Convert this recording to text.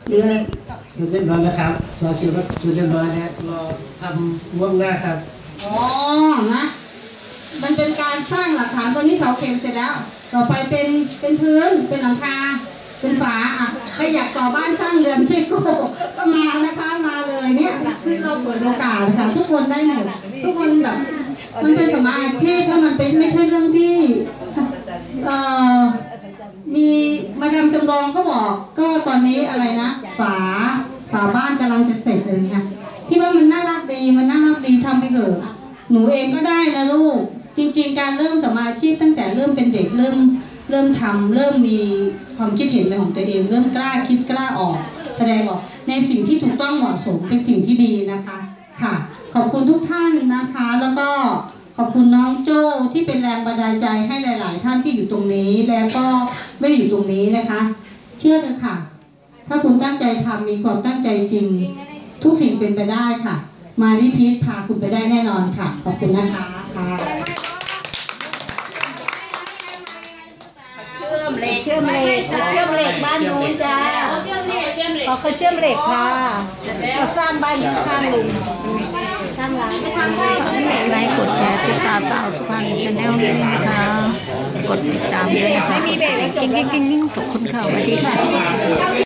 หรือเสร็จเรียบร้อยแล้วครับซอยสิบวัตเสร็จเรียบร้อยแล้วรอทำล่วงหน้าครับอ๋อนะมันเป็นการสร้างหลักฐานตัวนี้เสาเข็มเสร็จแล้วต่อไปเป็นพื้นเป็นหลังคาเป็นฝาอ่ะใครอยากต่อบ้านสร้างเรือนช่วยก็มานะคะมาเลยเนี่ยคือเราเปิดโอกาสค่ะทุกคนได้หมดทุกคนแบบมันเป็นสมาชีพแล้วมันเป็นไม่ใช่เรื่องที่มีมาทำจำลองก็บอกก็ตอนนี้อะไรนะฝาบ้านกำลังจะเสร็จเลยค่ะที่ว่ามันน่ารักดีมันน่ารักดีทำไปเถอะหนูเองก็ได้นะลูกจริงๆการเริ่มสมาชีพตั้งแต่เริ่มเป็นเด็กเริ่มทำเริ่มมีความคิดเห็นเป็นของตัวเองเริ่มกล้าคิดกล้าออกแสดงออกในสิ่งที่ถูกต้องเหมาะสมเป็นสิ่งที่ดีนะคะค่ะขอบคุณทุกท่านนะคะแล้วก็ขอบคุณน้องโจ้ที่เป็นแรงบันดาลใจให้หลายๆท่านที่อยู่ตรงนี้แล้วก็ไม่ได้อยู่ตรงนี้นะคะเชื่อเถอะค่ะถ้าคุณตั้งใจทำมีความตั้งใจจริงทุกสิ่งเป็นไปได้ค่ะมาที่พีชพาคุณไปได้แน่นอนค่ะขอบคุณนะคะค่ะเชื่อมเหล็กบ้านนู้นจ้าเขาเชื่อมเหล็กค่ะเราสร้างบ้านข้างลุงสร้างร้านไลค์กดแชร์ติดตามสาวสุพรรณชาแนลด้วยนะคะกดติดตามด้วยนะคะกิ๊งขอบคุณค่ะสวัสดีค่ะ